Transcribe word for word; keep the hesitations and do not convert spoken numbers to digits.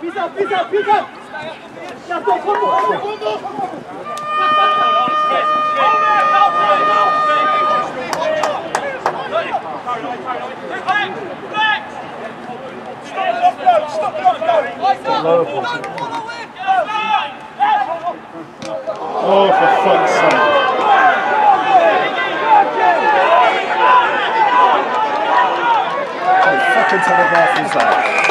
Pisa, pisa, pisa! Ja, to, komu, komu! Oh, for fuck's sake. Oh, fucking telegraph is that?